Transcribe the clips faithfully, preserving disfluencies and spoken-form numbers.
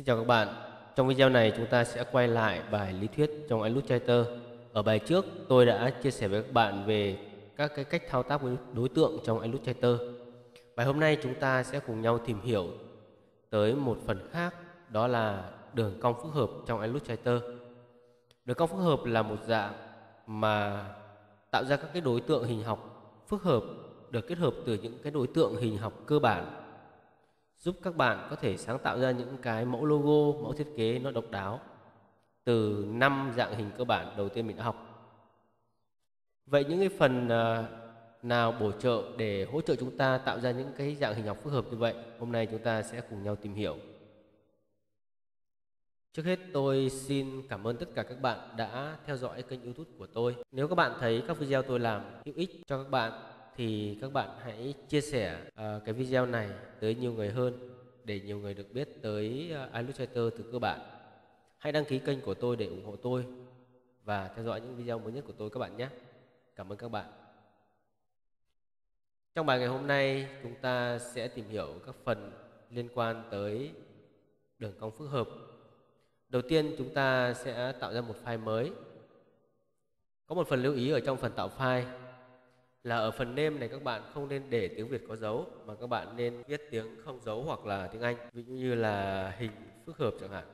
Xin chào các bạn. Trong video này chúng ta sẽ quay lại bài lý thuyết trong Illustrator. Ở bài trước tôi đã chia sẻ với các bạn về các cái cách thao tác với đối tượng trong Illustrator. Bài hôm nay chúng ta sẽ cùng nhau tìm hiểu tới một phần khác, đó là đường cong phức hợp trong Illustrator. Đường cong phức hợp là một dạng mà tạo ra các cái đối tượng hình học phức hợp được kết hợp từ những cái đối tượng hình học cơ bản, giúp các bạn có thể sáng tạo ra những cái mẫu logo, mẫu thiết kế nó độc đáo từ năm dạng hình cơ bản đầu tiên mình đã học. Vậy những cái phần nào bổ trợ để hỗ trợ chúng ta tạo ra những cái dạng hình học phức hợp như vậy, hôm nay chúng ta sẽ cùng nhau tìm hiểu. Trước hết tôi xin cảm ơn tất cả các bạn đã theo dõi kênh YouTube của tôi. Nếu các bạn thấy các video tôi làm hữu ích cho các bạn thì các bạn hãy chia sẻ uh, cái video này tới nhiều người hơn, để nhiều người được biết tới uh, Illustrator từ cơ bản. Hãy đăng ký kênh của tôi để ủng hộ tôi và theo dõi những video mới nhất của tôi các bạn nhé. Cảm ơn các bạn. Trong bài ngày hôm nay chúng ta sẽ tìm hiểu các phần liên quan tới đường cong phức hợp. Đầu tiên chúng ta sẽ tạo ra một file mới. Có một phần lưu ý ở trong phần tạo file là ở phần name này các bạn không nên để tiếng Việt có dấu, mà các bạn nên viết tiếng không dấu hoặc là tiếng Anh, ví dụ như là hình phức hợp chẳng hạn.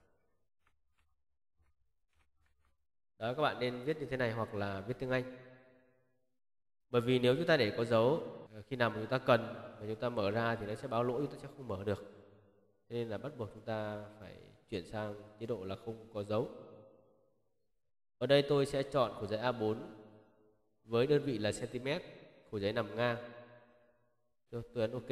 Đó, các bạn nên viết như thế này hoặc là viết tiếng Anh. Bởi vì nếu chúng ta để có dấu, khi nào mà chúng ta cần mà chúng ta mở ra thì nó sẽ báo lỗi, chúng ta sẽ không mở được. Thế nên là bắt buộc chúng ta phải chuyển sang chế độ là không có dấu. Ở đây tôi sẽ chọn khổ giấy A bốn với đơn vị là cm, khổ giấy nằm ngang. Tôi ấn OK.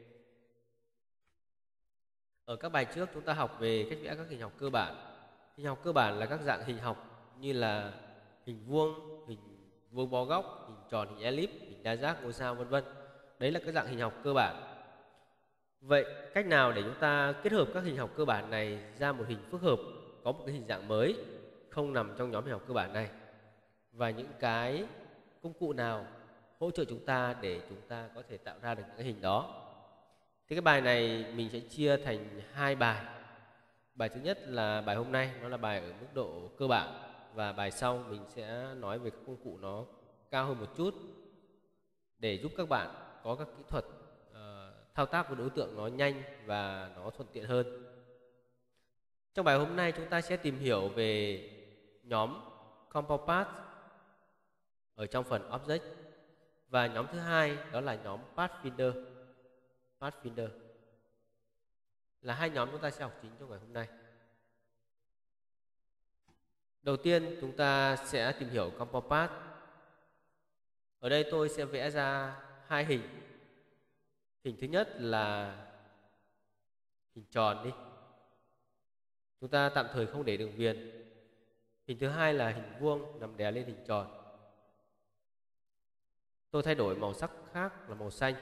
Ở các bài trước chúng ta học về cách vẽ các hình học cơ bản. Hình học cơ bản là các dạng hình học như là hình vuông, hình vuông bo góc, hình tròn, hình elip, hình đa giác, ngôi sao, vân vân. Đấy là các dạng hình học cơ bản. Vậy cách nào để chúng ta kết hợp các hình học cơ bản này ra một hình phức hợp, có một cái hình dạng mới không nằm trong nhóm hình học cơ bản này, và những cái công cụ nào hỗ trợ chúng ta để chúng ta có thể tạo ra được những cái hình đó. Thì cái bài này mình sẽ chia thành hai bài. Bài thứ nhất là bài hôm nay, nó là bài ở mức độ cơ bản, và bài sau mình sẽ nói về các công cụ nó cao hơn một chút để giúp các bạn có các kỹ thuật uh, thao tác với đối tượng nó nhanh và nó thuận tiện hơn. Trong bài hôm nay chúng ta sẽ tìm hiểu về nhóm Compound Path ở trong phần Object, và nhóm thứ hai đó là nhóm Pathfinder. Pathfinder là hai nhóm chúng ta sẽ học chính trong ngày hôm nay. Đầu tiên chúng ta sẽ tìm hiểu Compound Path. Ở đây tôi sẽ vẽ ra hai hình. Hình thứ nhất là hình tròn đi, chúng ta tạm thời không để đường viền. Hình thứ hai là hình vuông nằm đè lên hình tròn. Tôi thay đổi màu sắc khác là màu xanh.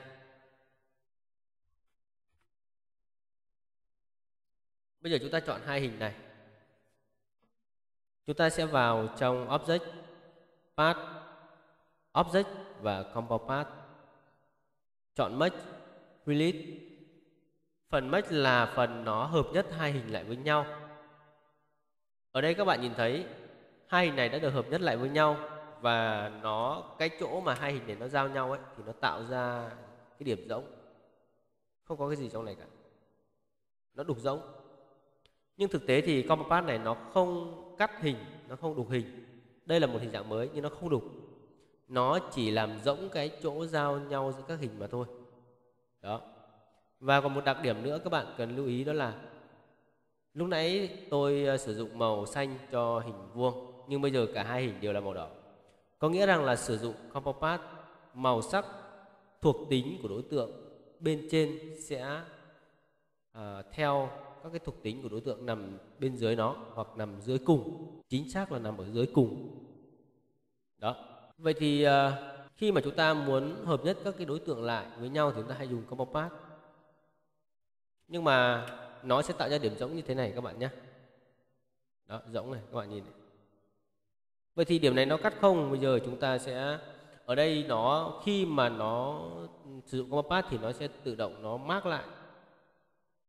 Bây giờ chúng ta chọn hai hình này. Chúng ta sẽ vào trong Object, Path, Object và Compound Path. Chọn Merge, Release. Phần Merge là phần nó hợp nhất hai hình lại với nhau. Ở đây các bạn nhìn thấy hai hình này đã được hợp nhất lại với nhau, và nó cái chỗ mà hai hình này nó giao nhau ấy thì nó tạo ra cái điểm rỗng. Không có cái gì trong này cả, nó đục rỗng. Nhưng thực tế thì Compound Path này nó không cắt hình, nó không đục hình. Đây là một hình dạng mới nhưng nó không đục, nó chỉ làm rỗng cái chỗ giao nhau giữa các hình mà thôi. Đó. Và còn một đặc điểm nữa các bạn cần lưu ý, đó là lúc nãy tôi sử dụng màu xanh cho hình vuông, nhưng bây giờ cả hai hình đều là màu đỏ. Có nghĩa rằng là sử dụng Compound Path, màu sắc thuộc tính của đối tượng bên trên sẽ uh, theo các cái thuộc tính của đối tượng nằm bên dưới nó, hoặc nằm dưới cùng, chính xác là nằm ở dưới cùng. Đó. Vậy thì uh, khi mà chúng ta muốn hợp nhất các cái đối tượng lại với nhau thì chúng ta hay dùng Compound Path. Nhưng mà nó sẽ tạo ra điểm rỗng như thế này các bạn nhé. Đó, rỗng này các bạn nhìn này. Vậy thì điểm này nó cắt không. Bây giờ chúng ta sẽ ở đây nó khi mà nó sử dụng Compound Path thì nó sẽ tự động nó mark lại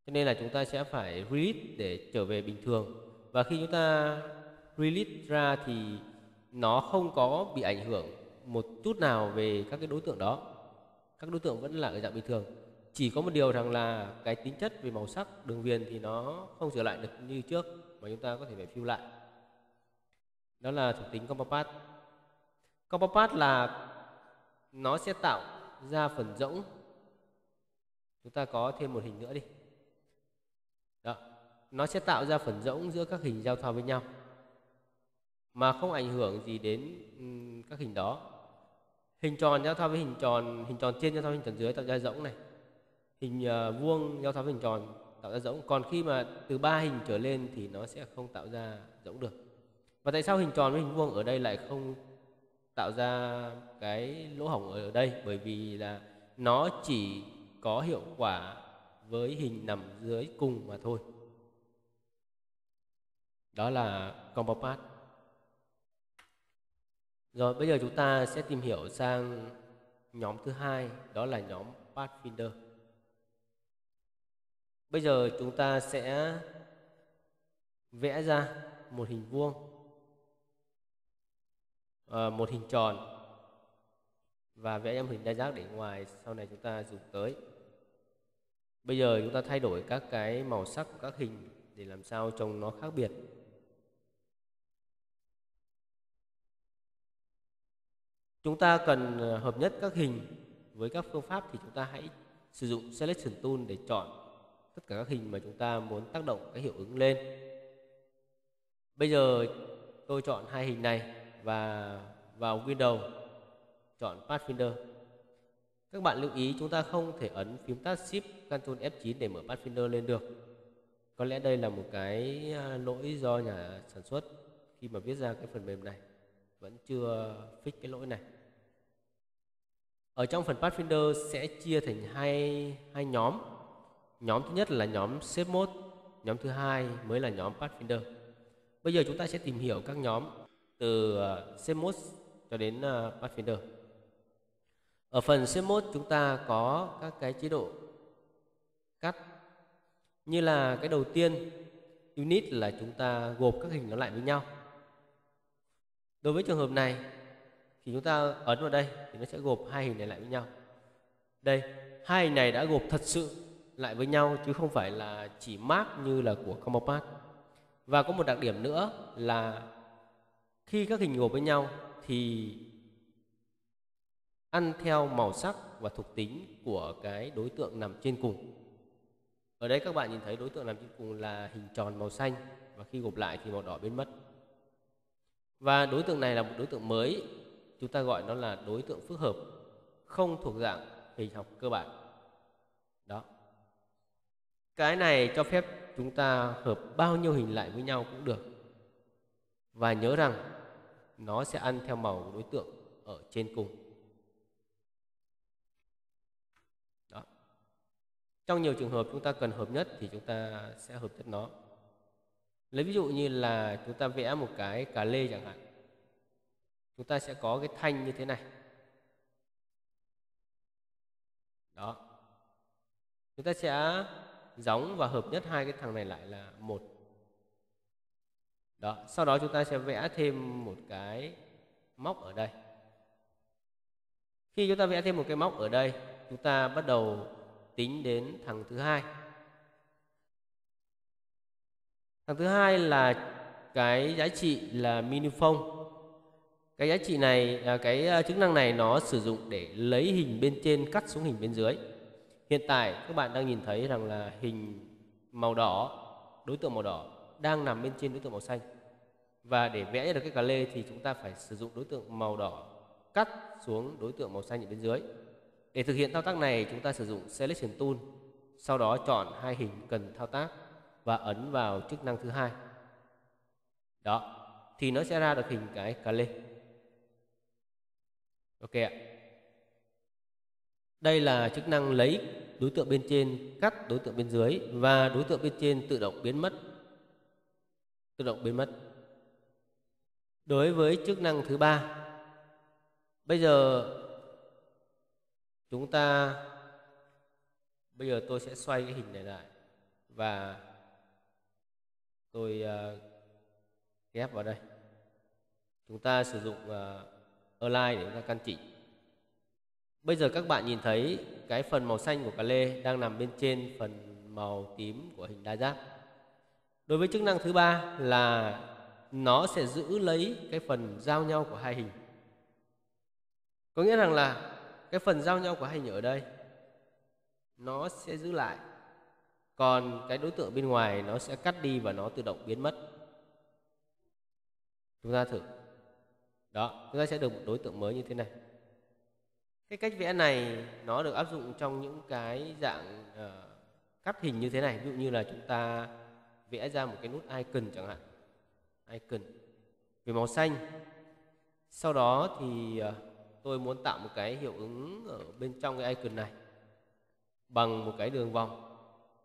Cho nên là chúng ta sẽ phải release để trở về bình thường. Và khi chúng ta release ra thì nó không có bị ảnh hưởng một chút nào về các cái đối tượng đó. Các đối tượng vẫn là ở dạng bình thường. Chỉ có một điều rằng là cái tính chất về màu sắc, đường viền thì nó không trở lại được như trước, mà chúng ta có thể phải fill lại. Đó là thuộc tính compa path. Compa path là nó sẽ tạo ra phần rỗng. Chúng ta có thêm một hình nữa đi. Đó, nó sẽ tạo ra phần rỗng giữa các hình giao thoa với nhau mà không ảnh hưởng gì đến um, các hình đó. Hình tròn giao thoa với hình tròn, hình tròn trên giao thoa với hình tròn dưới tạo ra rỗng này. Hình uh, vuông giao thoa với hình tròn tạo ra rỗng. Còn khi mà từ ba hình trở lên thì nó sẽ không tạo ra rỗng được. Và tại sao hình tròn với hình vuông ở đây lại không tạo ra cái lỗ hổng ở đây? Bởi vì là nó chỉ có hiệu quả với hình nằm dưới cùng mà thôi. Đó là compa path. Rồi bây giờ chúng ta sẽ tìm hiểu sang nhóm thứ hai, đó là nhóm Pathfinder. Bây giờ chúng ta sẽ vẽ ra một hình vuông, à, một hình tròn và vẽ ra một hình đa giác để ngoài sau này chúng ta dùng tới. Bây giờ chúng ta thay đổi các cái màu sắc của các hình để làm sao trông nó khác biệt. Chúng ta cần hợp nhất các hình với các phương pháp thì chúng ta hãy sử dụng Selection Tool để chọn tất cả các hình mà chúng ta muốn tác động cái hiệu ứng lên. Bây giờ tôi chọn hai hình này và vào Windows chọn Pathfinder. Các bạn lưu ý chúng ta không thể ấn phím tắt Shift Ctrl F chín để mở Pathfinder lên được. Có lẽ đây là một cái lỗi do nhà sản xuất khi mà viết ra cái phần mềm này vẫn chưa fix cái lỗi này. Ở trong phần Pathfinder sẽ chia thành hai hai nhóm. Nhóm thứ nhất là nhóm Shape Mode, nhóm thứ hai mới là nhóm Pathfinder. Bây giờ chúng ta sẽ tìm hiểu các nhóm từ Shape Mode cho đến Pathfinder. Ở phần Shape Mode chúng ta có các cái chế độ cắt. Như là cái đầu tiên, Unit là chúng ta gộp các hình nó lại với nhau. Đối với trường hợp này thì chúng ta ấn vào đây thì nó sẽ gộp hai hình này lại với nhau. Đây, hai hình này đã gộp thật sự lại với nhau chứ không phải là chỉ mark như là của compa path. Và có một đặc điểm nữa là khi các hình gộp với nhau thì ăn theo màu sắc và thuộc tính của cái đối tượng nằm trên cùng. Ở đây các bạn nhìn thấy đối tượng nằm trên cùng là hình tròn màu xanh và khi gộp lại thì màu đỏ biến mất. Và đối tượng này là một đối tượng mới, chúng ta gọi nó là đối tượng phức hợp, không thuộc dạng hình học cơ bản. Đó. Cái này cho phép chúng ta hợp bao nhiêu hình lại với nhau cũng được. Và nhớ rằng nó sẽ ăn theo màu đối tượng ở trên cùng. Đó. Trong nhiều trường hợp chúng ta cần hợp nhất thì chúng ta sẽ hợp nhất nó. Lấy ví dụ như là chúng ta vẽ một cái cà lê chẳng hạn. Chúng ta sẽ có cái thanh như thế này. Đó. Chúng ta sẽ gióng và hợp nhất hai cái thằng này lại là một. Đó. Sau đó chúng ta sẽ vẽ thêm một cái móc ở đây. Khi chúng ta vẽ thêm một cái móc ở đây, chúng ta bắt đầu tính đến thằng thứ hai. Thằng thứ hai là cái giá trị là miniphone. Cái giá trị này, cái chức năng này nó sử dụng để lấy hình bên trên cắt xuống hình bên dưới. Hiện tại các bạn đang nhìn thấy rằng là hình màu đỏ, đối tượng màu đỏ đang nằm bên trên đối tượng màu xanh. Và để vẽ được cái cà lê thì chúng ta phải sử dụng đối tượng màu đỏ cắt xuống đối tượng màu xanh ở bên dưới. Để thực hiện thao tác này chúng ta sử dụng Selection Tool, sau đó chọn hai hình cần thao tác và ấn vào chức năng thứ hai. Đó, thì nó sẽ ra được hình cái cà lê. Ok ạ. Đây là chức năng lấy đối tượng bên trên cắt đối tượng bên dưới và đối tượng bên trên tự động biến mất. Tự động biến mất. Đối với chức năng thứ ba, bây giờ chúng ta bây giờ tôi sẽ xoay cái hình này lại và tôi uh, ghép vào đây. Chúng ta sử dụng uh, align để chúng ta căn chỉnh. Bây giờ các bạn nhìn thấy cái phần màu xanh của cà lê đang nằm bên trên phần màu tím của hình đa giác. Đối với chức năng thứ ba là nó sẽ giữ lấy cái phần giao nhau của hai hình. Có nghĩa rằng là cái phần giao nhau của hai hình ở đây nó sẽ giữ lại, còn cái đối tượng bên ngoài nó sẽ cắt đi và nó tự động biến mất. Chúng ta thử. Đó, chúng ta sẽ được một đối tượng mới như thế này. Cái cách vẽ này nó được áp dụng trong những cái dạng uh, cắt hình như thế này. Ví dụ như là chúng ta vẽ ra một cái nút icon chẳng hạn, icon về màu xanh. Sau đó thì uh, tôi muốn tạo một cái hiệu ứng ở bên trong cái icon này bằng một cái đường vòng.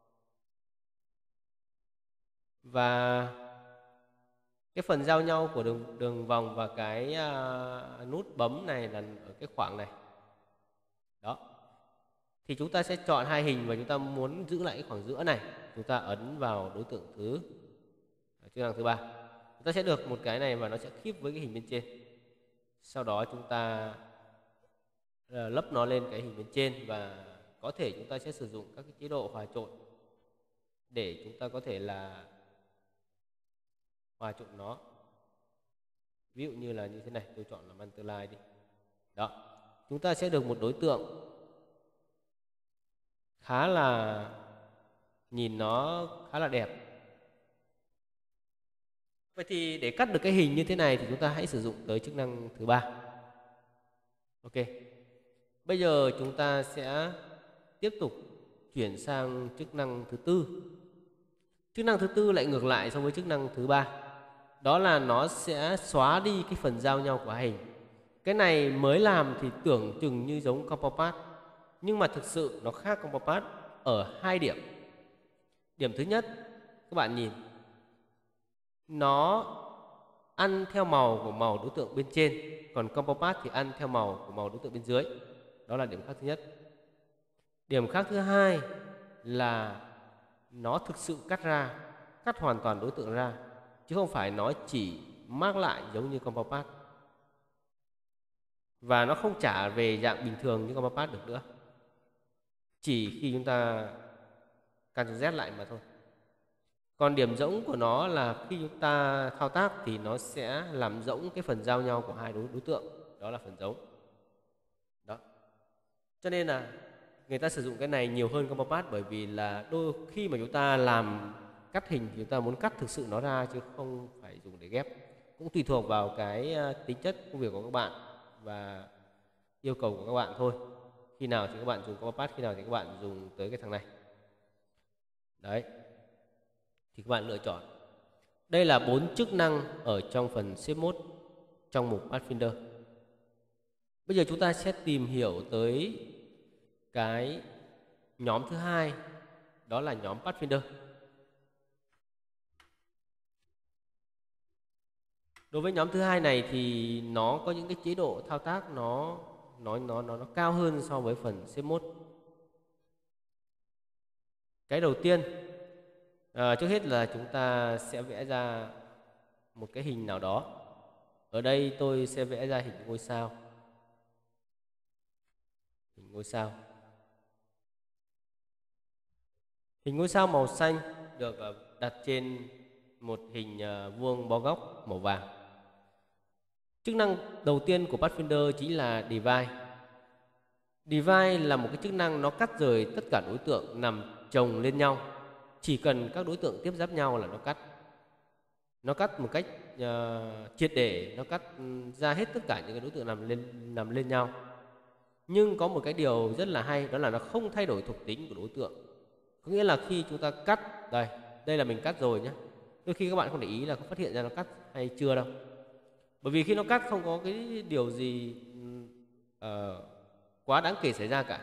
Và cái phần giao nhau của đường, đường vòng và cái uh, nút bấm này là ở cái khoảng này. Đó. Thì chúng ta sẽ chọn hai hình và chúng ta muốn giữ lại cái khoảng giữa này. Chúng ta ấn vào đối tượng thứ chức năng thứ ba. Chúng ta sẽ được một cái này và nó sẽ khít với cái hình bên trên. Sau đó chúng ta uh, lấp nó lên cái hình bên trên và có thể chúng ta sẽ sử dụng các cái chế độ hòa trộn để chúng ta có thể là hòa trộn nó. Ví dụ như là như thế này, tôi chọn là Manterline đi. Đó, chúng ta sẽ được một đối tượng khá là nhìn nó khá là đẹp. Vậy thì để cắt được cái hình như thế này thì chúng ta hãy sử dụng tới chức năng thứ ba. Ok. Bây giờ chúng ta sẽ tiếp tục chuyển sang chức năng thứ tư. Chức năng thứ tư lại ngược lại so với chức năng thứ ba. Đó là nó sẽ xóa đi cái phần giao nhau của hai hình. Cái này mới làm thì tưởng chừng như giống Compound Path, nhưng mà thực sự nó khác Compound Path ở hai điểm. Điểm thứ nhất, các bạn nhìn, nó ăn theo màu của màu đối tượng bên trên, còn Compound Path thì ăn theo màu của màu đối tượng bên dưới. Đó là điểm khác thứ nhất. Điểm khác thứ hai là nó thực sự cắt ra, cắt hoàn toàn đối tượng ra, chứ không phải nó chỉ mác lại giống như Compound Path. Và nó không trả về dạng bình thường như Compound Path được nữa, chỉ khi chúng ta Ctrl Z lại mà thôi. Còn điểm rỗng của nó là khi chúng ta thao tác thì nó sẽ làm rỗng cái phần giao nhau của hai đối, đối tượng. Đó là phần rỗng. Đó. Cho nên là người ta sử dụng cái này nhiều hơn Compound Path, bởi vì là đôi khi mà chúng ta làm cắt hình thì chúng ta muốn cắt thực sự nó ra chứ không phải dùng để ghép. Cũng tùy thuộc vào cái tính chất công việc của các bạn và yêu cầu của các bạn thôi. Khi nào thì các bạn dùng Compound Path, khi nào thì các bạn dùng tới cái thằng này. Đấy. Thì các bạn lựa chọn. Đây là bốn chức năng ở trong phần Shape Mode trong mục Pathfinder. Bây giờ chúng ta sẽ tìm hiểu tới cái nhóm thứ hai, đó là nhóm Pathfinder. Đối với nhóm thứ hai này thì nó có những cái chế độ thao tác nó nó nó nó, nó cao hơn so với phần Shape Mode. Cái đầu tiên, à, trước hết là chúng ta sẽ vẽ ra một cái hình nào đó. Ở đây tôi sẽ vẽ ra hình ngôi sao. Hình ngôi sao. Hình ngôi sao màu xanh được đặt trên một hình vuông bo góc màu vàng. Chức năng đầu tiên của Pathfinder chính là Divide. Divide là một cái chức năng nó cắt rời tất cả đối tượng nằm chồng lên nhau. Chỉ cần các đối tượng tiếp giáp nhau là nó cắt. Nó cắt một cách uh, triệt để, nó cắt ra hết tất cả những cái đối tượng nằm lên nằm lên nhau. Nhưng có một cái điều rất là hay, đó là nó không thay đổi thuộc tính của đối tượng. Có nghĩa là khi chúng ta cắt, đây, đây là mình cắt rồi nhé. Đôi khi các bạn không để ý là không phát hiện ra nó cắt hay chưa đâu. Bởi vì khi nó cắt không có cái điều gì uh, quá đáng kể xảy ra cả.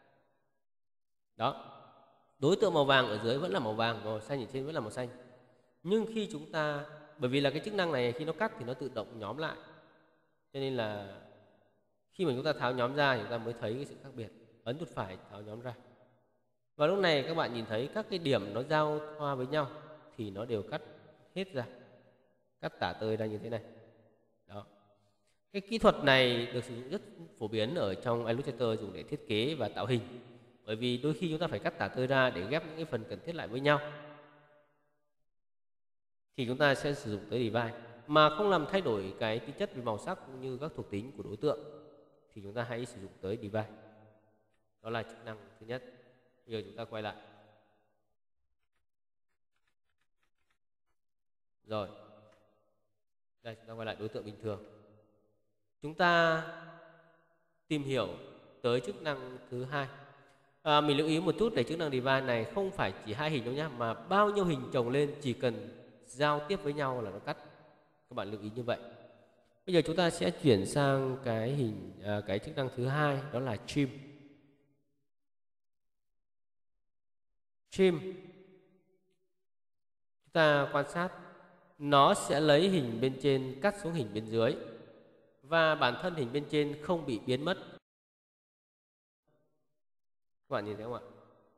Đó. Đối tượng màu vàng ở dưới vẫn là màu vàng, màu xanh ở trên vẫn là màu xanh. Nhưng khi chúng ta, bởi vì là cái chức năng này khi nó cắt thì nó tự động nhóm lại, cho nên là khi mà chúng ta tháo nhóm ra thì chúng ta mới thấy cái sự khác biệt. Ấn nút phải tháo nhóm ra. Và lúc này các bạn nhìn thấy các cái điểm nó giao thoa với nhau thì nó đều cắt hết ra, cắt tả tơi ra như thế này. Đó. Cái kỹ thuật này được sử dụng rất phổ biến ở trong Illustrator dùng để thiết kế và tạo hình. Bởi vì đôi khi chúng ta phải cắt tả tơi ra để ghép những cái phần cần thiết lại với nhau, thì chúng ta sẽ sử dụng tới divide mà không làm thay đổi cái tính chất về màu sắc cũng như các thuộc tính của đối tượng, thì chúng ta hãy sử dụng tới divide. Đó là chức năng thứ nhất. Bây giờ chúng ta quay lại. Rồi. Đây, chúng ta quay lại đối tượng bình thường. Chúng ta tìm hiểu tới chức năng thứ hai. À, mình lưu ý một chút để chức năng divide này không phải chỉ hai hình đâu nhé, mà bao nhiêu hình chồng lên chỉ cần giao tiếp với nhau là nó cắt. Các bạn lưu ý như vậy. Bây giờ chúng ta sẽ chuyển sang cái hình à, cái chức năng thứ hai, đó là trim. Trim. Chúng ta quan sát, nó sẽ lấy hình bên trên cắt xuống hình bên dưới, và bản thân hình bên trên không bị biến mất. Các bạn nhìn thấy không ạ?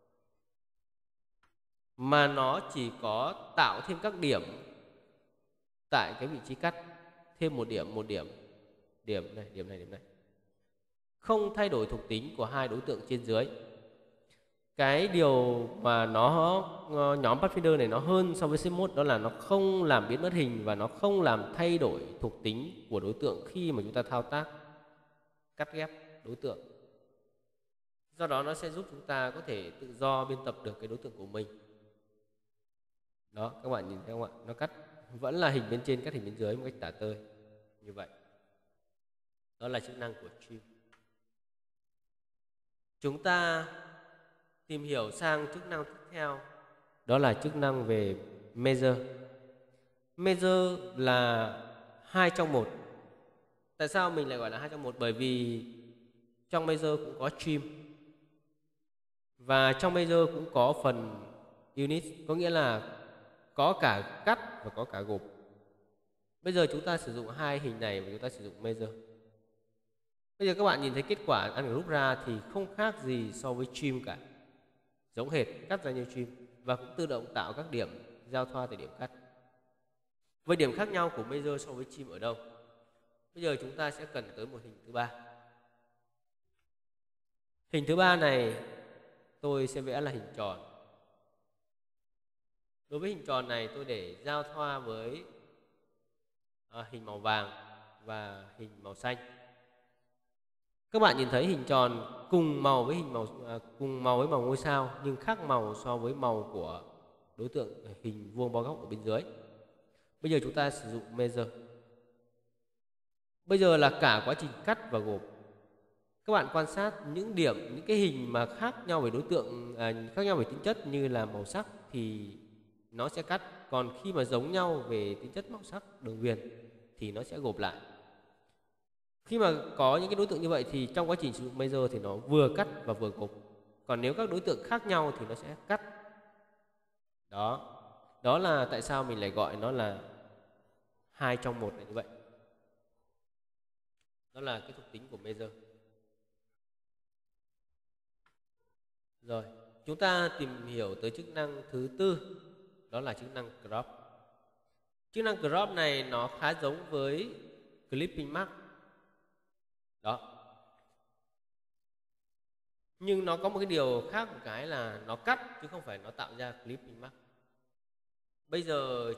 Mà nó chỉ có tạo thêm các điểm tại cái vị trí cắt, thêm một điểm, một điểm, điểm này, điểm này, điểm này. Không thay đổi thuộc tính của hai đối tượng trên dưới. Cái điều mà nó nhóm Pathfinder này nó hơn so với Shape Mode đó là nó không làm biến mất hình và nó không làm thay đổi thuộc tính của đối tượng khi mà chúng ta thao tác cắt ghép đối tượng. Do đó nó sẽ giúp chúng ta có thể tự do biên tập được cái đối tượng của mình. Đó, các bạn nhìn thấy không ạ? Nó cắt vẫn là hình bên trên cắt hình bên dưới một cách tả tơi như vậy. Đó là chức năng của trim. Chúng ta tìm hiểu sang chức năng tiếp theo, đó là chức năng về measure. Measure là hai trong một. Tại sao mình lại gọi là hai trong một? Bởi vì trong measure cũng có trim và trong measure cũng có phần unit, có nghĩa là có cả cắt và có cả gộp. Bây giờ chúng ta sử dụng hai hình này và chúng ta sử dụng measure. Bây giờ các bạn nhìn thấy kết quả ungroup ra thì không khác gì so với trim cả, giống hệt cắt ra như trim và cũng tự động tạo các điểm giao thoa tại điểm cắt. Vậy điểm khác nhau của measure so với trim ở đâu? Bây giờ chúng ta sẽ cần tới một hình thứ ba. Hình thứ ba này tôi sẽ vẽ là hình tròn. Đối với hình tròn này tôi để giao thoa với à, hình màu vàng và hình màu xanh. Các bạn nhìn thấy hình tròn cùng màu với hình màu à, cùng màu với màu ngôi sao nhưng khác màu so với màu của đối tượng hình vuông bao góc ở bên dưới. Bây giờ chúng ta sử dụng measure. Bây giờ là cả quá trình cắt và gộp. Các bạn quan sát những điểm, những cái hình mà khác nhau về đối tượng, à, khác nhau về tính chất như là màu sắc thì nó sẽ cắt. Còn khi mà giống nhau về tính chất màu sắc, đường viền thì nó sẽ gộp lại. Khi mà có những cái đối tượng như vậy thì trong quá trình sử dụng measure thì nó vừa cắt và vừa gộp. Còn nếu các đối tượng khác nhau thì nó sẽ cắt. Đó, đó là tại sao mình lại gọi nó là hai trong một là như vậy. Đó là cái thuộc tính của measure. Rồi, chúng ta tìm hiểu tới chức năng thứ tư, đó là chức năng crop. Chức năng crop này nó khá giống với clipping mark. Đó. Nhưng nó có một cái điều khác một cái là nó cắt chứ không phải nó tạo ra clipping mark. Bây giờ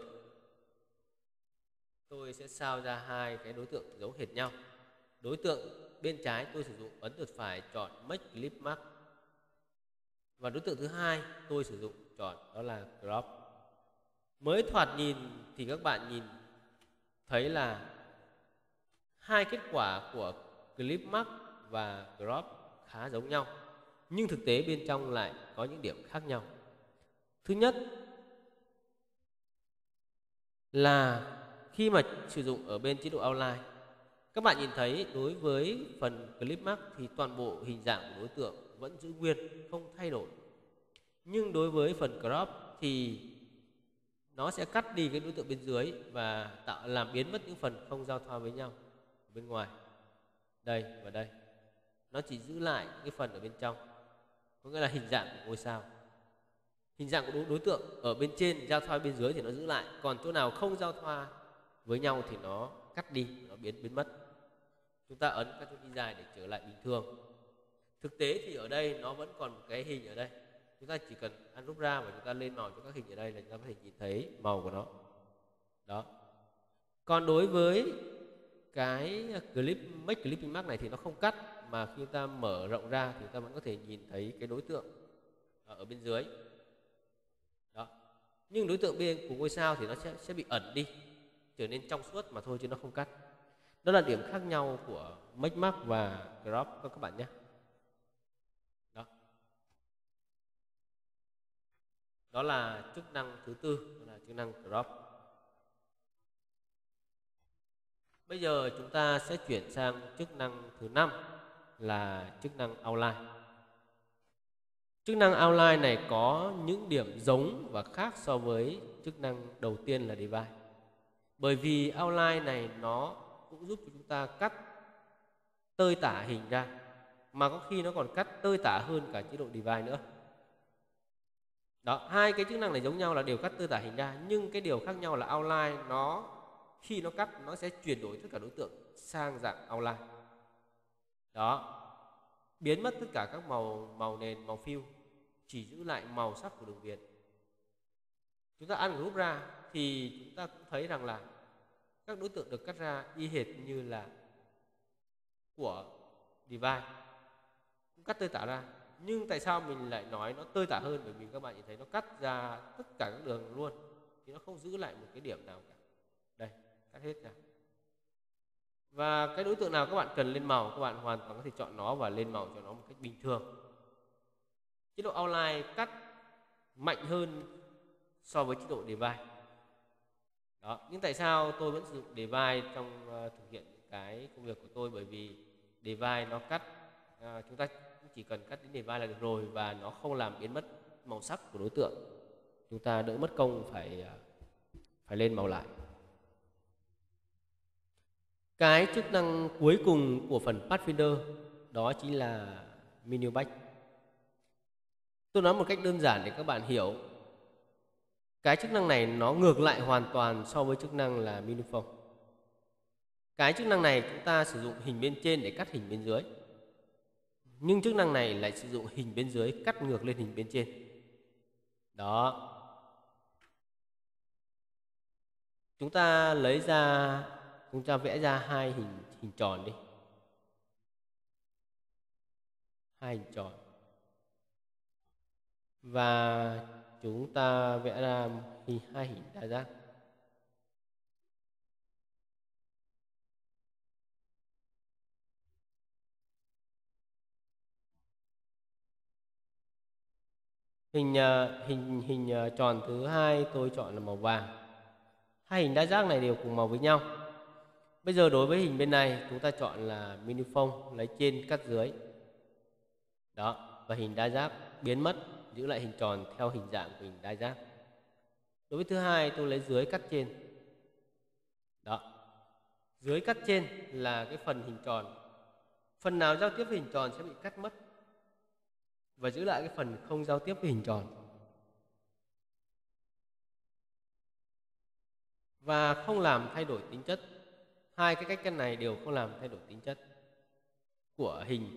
tôi sẽ sao ra hai cái đối tượng giống hệt nhau. Đối tượng bên trái tôi sử dụng ấn chuột phải chọn Make Clip Mark. Và đối tượng thứ hai tôi sử dụng chọn đó là Crop. Mới thoạt nhìn thì các bạn nhìn thấy là hai kết quả của Clip Mark và Crop khá giống nhau, nhưng thực tế bên trong lại có những điểm khác nhau. Thứ nhất là khi mà sử dụng ở bên chế độ outline, các bạn nhìn thấy đối với phần Clip Mark thì toàn bộ hình dạng của đối tượng vẫn giữ nguyên, không thay đổi. Nhưng đối với phần Crop thì nó sẽ cắt đi cái đối tượng bên dưới và tạo làm biến mất những phần không giao thoa với nhau bên ngoài. Đây và đây. Nó chỉ giữ lại cái phần ở bên trong, có nghĩa là hình dạng của ngôi sao. hình dạng của đối, đối tượng ở bên trên giao thoa bên dưới thì nó giữ lại, còn chỗ nào không giao thoa với nhau thì nó cắt đi, nó biến biến mất. Chúng ta ấn các chuột dài để trở lại bình thường. Thực tế thì ở đây nó vẫn còn một cái hình ở đây, chúng ta chỉ cần ăn rút ra và chúng ta lên màu cho các hình ở đây là chúng ta có thể nhìn thấy màu của nó. Đó. Còn đối với cái clip make clipping mask này thì nó không cắt, mà khi chúng ta mở rộng ra thì chúng ta vẫn có thể nhìn thấy cái đối tượng ở bên dưới. Đó. Nhưng đối tượng bên của ngôi sao thì nó sẽ sẽ bị ẩn đi, trở nên trong suốt mà thôi chứ nó không cắt. Đó là điểm khác nhau của make mask và crop các bạn nhé. Đó. Đó là chức năng thứ tư, đó là chức năng crop. Bây giờ chúng ta sẽ chuyển sang chức năng thứ năm là chức năng outline. Chức năng outline này có những điểm giống và khác so với chức năng đầu tiên là divide. Bởi vì outline này nó cũng giúp chúng ta cắt tơi tả hình ra, mà có khi nó còn cắt tơi tả hơn cả chế độ divide nữa. Đó, hai cái chức năng này giống nhau là đều cắt tơi tả hình ra, nhưng cái điều khác nhau là outline nó khi nó cắt nó sẽ chuyển đổi tất cả đối tượng sang dạng outline. Đó. Biến mất tất cả các màu màu nền, màu fill, chỉ giữ lại màu sắc của đường viền. Chúng ta ăn group ra thì chúng ta cũng thấy rằng là các đối tượng được cắt ra y hệt như là của divide, cũng cắt tơi tả ra. Nhưng tại sao mình lại nói nó tơi tả hơn? Bởi vì các bạn nhìn thấy nó cắt ra tất cả các đường luôn, thì nó không giữ lại một cái điểm nào cả. Đây, cắt hết ra. Và cái đối tượng nào các bạn cần lên màu, các bạn hoàn toàn có thể chọn nó và lên màu cho nó một cách bình thường. Chế độ outline cắt mạnh hơn so với chế độ divide. Đó. Nhưng tại sao tôi vẫn sử dụng divide trong uh, thực hiện cái công việc của tôi? Bởi vì divide nó cắt, uh, chúng ta chỉ cần cắt đến divide là được rồi, và nó không làm biến mất màu sắc của đối tượng. Chúng ta đỡ mất công phải uh, phải lên màu lại. Cái chức năng cuối cùng của phần Pathfinder đó chính là menu back. Tôi nói một cách đơn giản để các bạn hiểu. Cái chức năng này nó ngược lại hoàn toàn so với chức năng là menu phông. Cái chức năng này chúng ta sử dụng hình bên trên để cắt hình bên dưới, nhưng chức năng này lại sử dụng hình bên dưới cắt ngược lên hình bên trên. Đó. Chúng ta lấy ra, chúng ta vẽ ra hai hình hình tròn đi. Hai hình tròn. Và chúng ta vẽ ra hình, hai hình đa giác. Hình hình hình tròn thứ hai tôi chọn là màu vàng. Hai hình đa giác này đều cùng màu với nhau. Bây giờ đối với hình bên này chúng ta chọn là menu phông, lấy trên cắt dưới. Đó, và hình đa giác biến mất, giữ lại hình tròn theo hình dạng của hình đa giác. Đối với thứ hai tôi lấy dưới cắt trên. Đó. Dưới cắt trên là cái phần hình tròn. Phần nào giao tiếp với hình tròn sẽ bị cắt mất, và giữ lại cái phần không giao tiếp với hình tròn. Và không làm thay đổi tính chất. Hai cái cách cắt này đều không làm thay đổi tính chất của hình.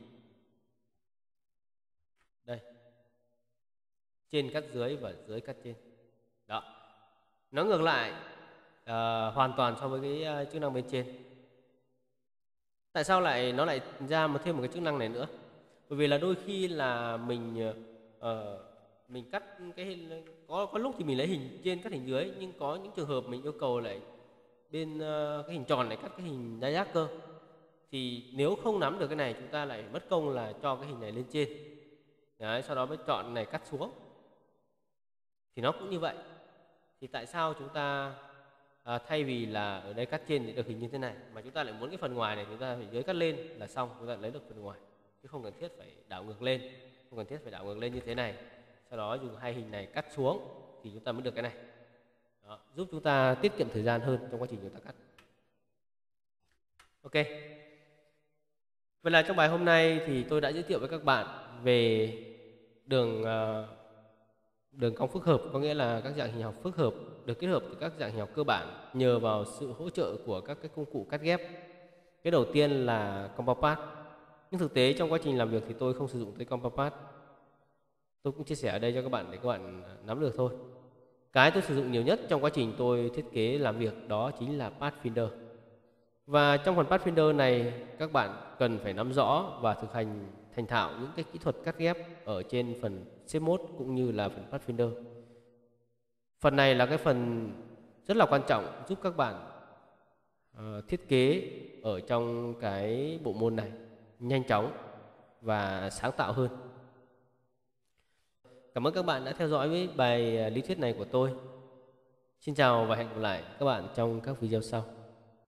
Đây. Trên cắt dưới và dưới cắt trên. Đó. Nó ngược lại uh, hoàn toàn so với cái uh, chức năng bên trên. Tại sao lại nó lại ra một thêm một cái chức năng này nữa? Bởi vì là đôi khi là mình uh, mình cắt cái có có lúc thì mình lấy hình trên cắt hình dưới, nhưng có những trường hợp mình yêu cầu lại bên uh, cái hình tròn này cắt cái hình đa giác cơ. Thì nếu không nắm được cái này, chúng ta lại mất công là cho cái hình này lên trên. Đấy, sau đó mới chọn này cắt xuống. Thì nó cũng như vậy. Thì tại sao chúng ta à, thay vì là ở đây cắt trên để được hình như thế này, mà chúng ta lại muốn cái phần ngoài này chúng ta phải dưới cắt lên là xong, chúng ta lấy được phần ngoài, chứ không cần thiết phải đảo ngược lên, không cần thiết phải đảo ngược lên như thế này, sau đó dùng hai hình này cắt xuống thì chúng ta mới được cái này. Đó, giúp chúng ta tiết kiệm thời gian hơn trong quá trình chúng ta cắt. Ok. Vậy là trong bài hôm nay thì tôi đã giới thiệu với các bạn về đường uh, đường cong phức hợp, có nghĩa là các dạng hình học phức hợp được kết hợp từ các dạng hình học cơ bản nhờ vào sự hỗ trợ của các cái công cụ cắt ghép. Cái đầu tiên là compound path. Nhưng thực tế trong quá trình làm việc thì tôi không sử dụng tới compound path. Tôi cũng chia sẻ ở đây cho các bạn để các bạn nắm được thôi. Cái tôi sử dụng nhiều nhất trong quá trình tôi thiết kế làm việc đó chính là Pathfinder. Và trong phần Pathfinder này các bạn cần phải nắm rõ và thực hành thành thạo những cái kỹ thuật cắt ghép ở trên phần Shape Mode cũng như là phần Pathfinder. Phần này là cái phần rất là quan trọng giúp các bạn uh, thiết kế ở trong cái bộ môn này nhanh chóng và sáng tạo hơn. Cảm ơn các bạn đã theo dõi với bài lý thuyết này của tôi. Xin chào và hẹn gặp lại các bạn trong các video sau.